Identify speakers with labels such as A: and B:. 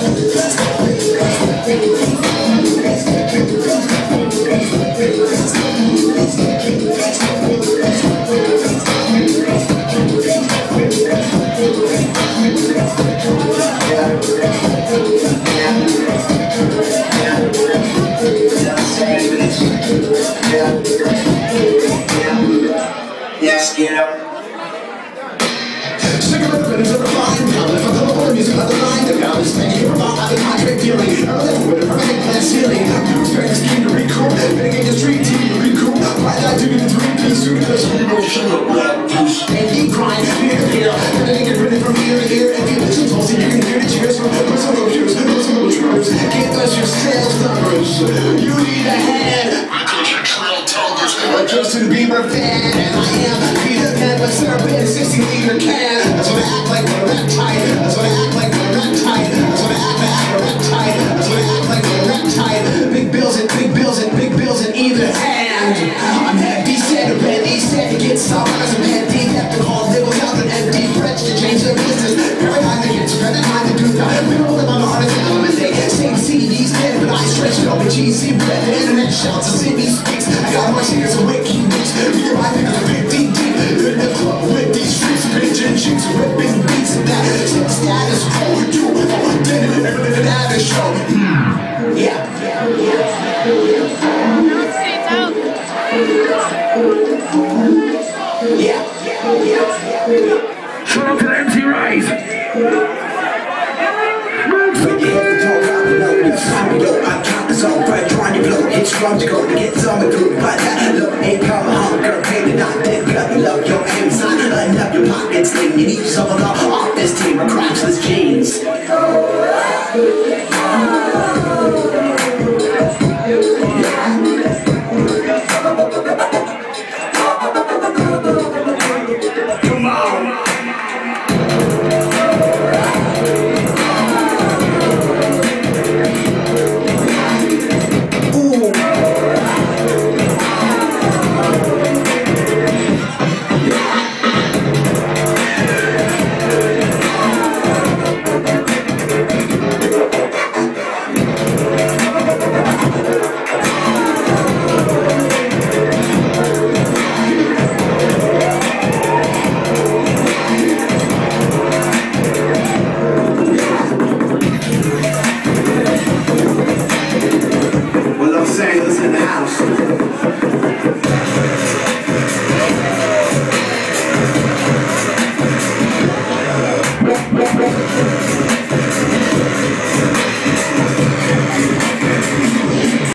A: Yes, get up.
B: Cigarette ribbons are flying down. If I come up with the music, let the line down. It's been here about how the contract dealing. Everything with a perfect glass ceiling. New experience, key to recoup. Mitigate the street, TV to recoup. Why did I do the 3-piece suit? Because we don't shut up. Steady grind, here to here. Everything get ready from ear to ear. If you listen closely, you can hear the cheers from personal cues, personal truths. Give us your sales numbers. You need a hand. Because your trail tellers are Justin Bieber fan. And I am Peter Pan with syrup in a 60-liter can. That's what I act like when I rap tight. That's what I act like when I rap tight. That's what I act like when I rap tight. That's what I act like when I rap tight. Big bills and big bills and big bills in either hand. I'm heavy set or ready set to get some. I'm heavy have to call labels out and empty threats to change their business. Paradigm to get spread the time to do that. We know that I'm the hardest element. They say CDs dead, but I stretch it over GC bread. The internet shouts, the city speaks. I got more singers and wiki weeks. We get my fingers a big deep deep. In the club with these streets, bitchin' chicks ripping beats and that. Set the status quo. You did it, everything that I show. Yeah. Shout out to the MC Rise. I count this all right, trying to blow. It's strong to go to get something through. But that look ain't coming home, girl. Baby, not dead. Love your hands, I love your pockets. Then you need some of the